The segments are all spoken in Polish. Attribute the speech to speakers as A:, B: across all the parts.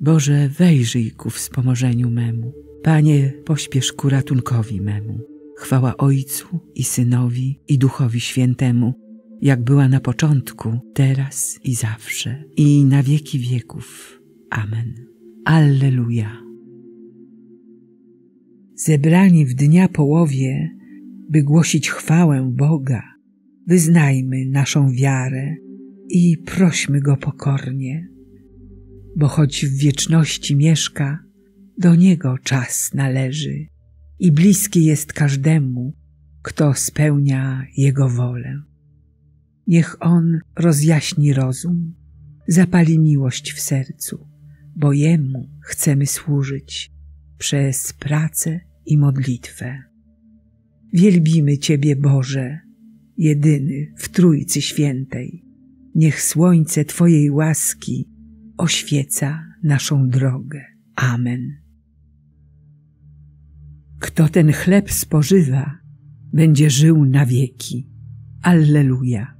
A: Boże, wejrzyj ku wspomożeniu memu. Panie, pośpiesz ku ratunkowi memu. Chwała Ojcu i Synowi i Duchowi Świętemu, jak była na początku, teraz i zawsze, i na wieki wieków. Amen. Alleluja. Zebrani w dnia połowie, by głosić chwałę Boga, wyznajmy naszą wiarę i prośmy Go pokornie, bo choć w wieczności mieszka, do Niego czas należy i bliski jest każdemu, kto spełnia Jego wolę. Niech On rozjaśni rozum, zapali miłość w sercu, bo Jemu chcemy służyć przez pracę i modlitwę. Wielbimy Ciebie, Boże, jedyny w Trójcy Świętej. Niech słońce Twojej łaski oświeca naszą drogę. Amen. Kto ten chleb spożywa, będzie żył na wieki. Alleluja.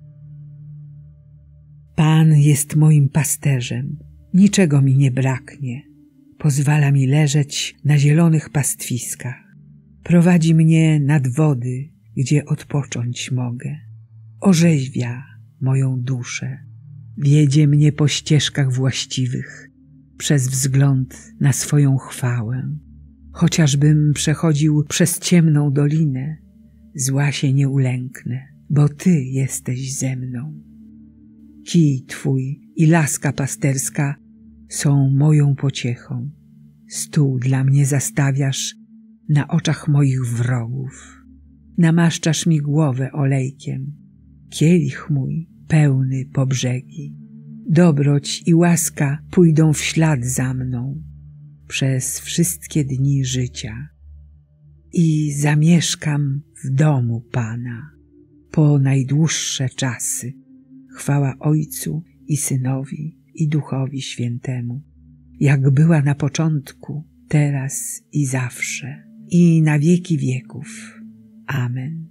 A: Pan jest moim pasterzem, niczego mi nie braknie. Pozwala mi leżeć na zielonych pastwiskach. Prowadzi mnie nad wody, gdzie odpocząć mogę. Orzeźwia moją duszę. Wiedzie mnie po ścieżkach właściwych, przez wzgląd na swoją chwałę. Chociażbym przechodził przez ciemną dolinę, zła się nie ulęknę, bo Ty jesteś ze mną. Kij Twój i laska pasterska są moją pociechą. Stół dla mnie zastawiasz na oczach moich wrogów. Namaszczasz mi głowę olejkiem, kielich mój pełny po brzegi. Dobroć i łaska pójdą w ślad za mną przez wszystkie dni życia i zamieszkam w domu Pana po najdłuższe czasy. Chwała Ojcu i Synowi i Duchowi Świętemu, jak była na początku, teraz i zawsze, i na wieki wieków. Amen.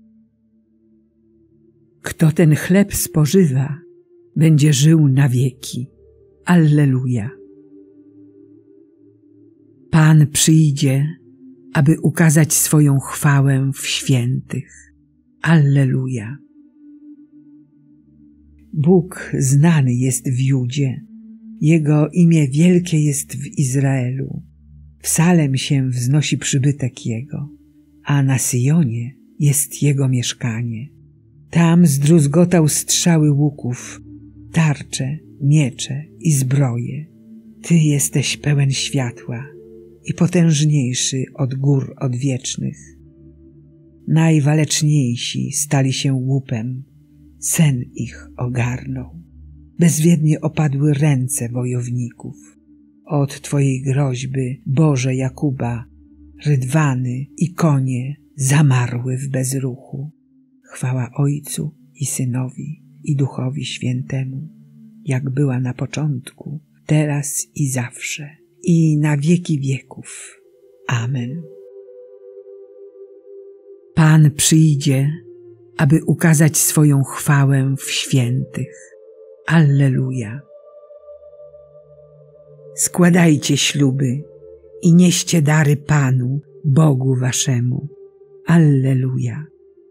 A: Kto ten chleb spożywa, będzie żył na wieki. Alleluja. Pan przyjdzie, aby ukazać swoją chwałę w świętych. Alleluja. Bóg znany jest w Judzie, Jego imię wielkie jest w Izraelu. W Salem się wznosi przybytek Jego, a na Syjonie jest Jego mieszkanie. Tam zdruzgotał strzały łuków, tarcze, miecze i zbroje. Ty jesteś pełen światła i potężniejszy od gór odwiecznych. Najwaleczniejsi stali się łupem, sen ich ogarnął. Bezwiednie opadły ręce wojowników. Od Twojej groźby, Boże Jakuba, rydwany i konie zamarły w bezruchu. Chwała Ojcu i Synowi i Duchowi Świętemu, jak była na początku, teraz i zawsze, i na wieki wieków. Amen. Pan przyjdzie, aby ukazać swoją chwałę w świętych. Alleluja. Składajcie śluby i nieście dary Panu, Bogu waszemu. Alleluja.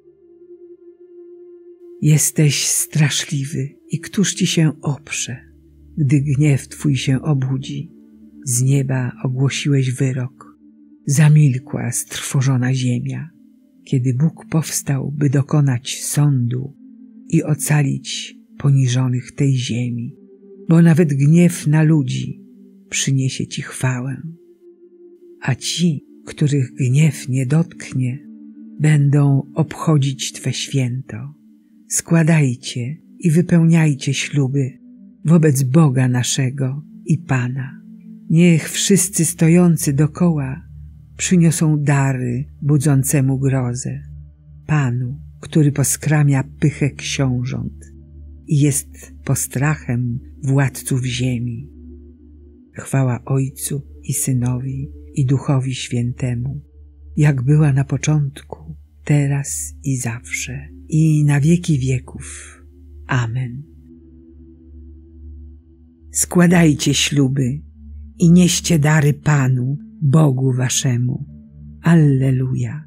A: Jesteś straszliwy i któż ci się oprze, gdy gniew Twój się obudzi? Z nieba ogłosiłeś wyrok, zamilkła strwożona ziemia, kiedy Bóg powstał, by dokonać sądu i ocalić poniżonych tej ziemi, bo nawet gniew na ludzi przyniesie Ci chwałę, a ci, których gniew nie dotknie, będą obchodzić Twe święto. Składajcie i wypełniajcie śluby wobec Boga naszego i Pana. Niech wszyscy stojący dokoła przyniosą dary budzącemu grozę, Panu, który poskramia pychę książąt i jest postrachem władców ziemi. Chwała Ojcu i Synowi i Duchowi Świętemu, jak była na początku, teraz i zawsze, i na wieki wieków. Amen. składajcie śluby i nieście dary Panu, Bogu waszemu. Alleluja.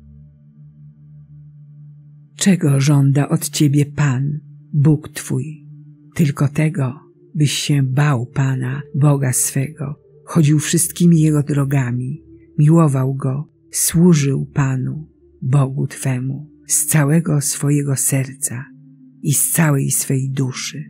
A: Czego żąda od ciebie Pan, Bóg twój? Tylko tego, byś się bał Pana, Boga swego, chodził wszystkimi Jego drogami, miłował Go, służył Panu, Bogu twemu, z całego swojego serca i z całej swej duszy.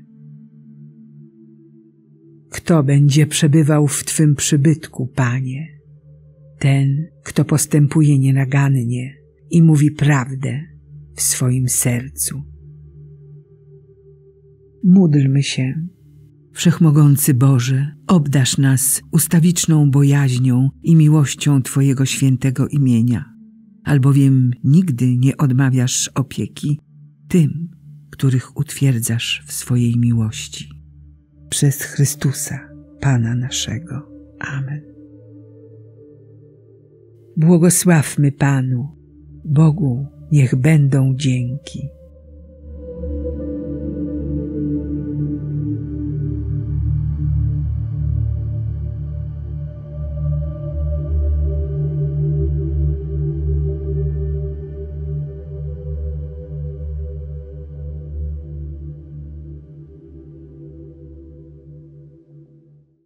A: Kto będzie przebywał w Twym przybytku, Panie? Ten, kto postępuje nienagannie i mówi prawdę w swoim sercu. Módlmy się. Wszechmogący Boże, obdarz nas ustawiczną bojaźnią i miłością Twojego świętego imienia, albowiem nigdy nie odmawiasz opieki tym, których utwierdzasz w swojej miłości. Przez Chrystusa, Pana naszego. Amen. Błogosławmy Panu, Bogu niech będą dzięki.